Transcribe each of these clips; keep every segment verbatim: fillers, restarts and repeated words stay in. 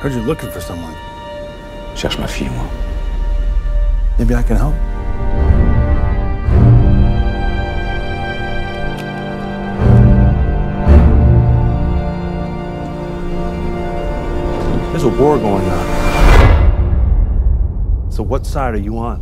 Heard you're looking for someone. Je cherche ma fille, moi. Maybe I can help. There's a war going on. So what side are you on?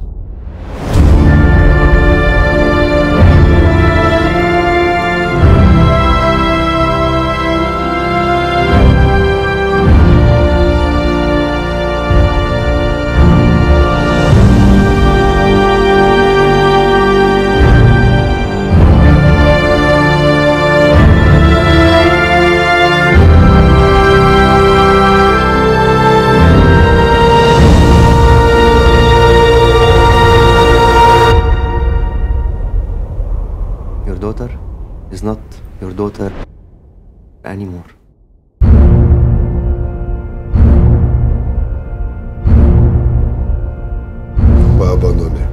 Not your daughter anymore. Pas abandonné.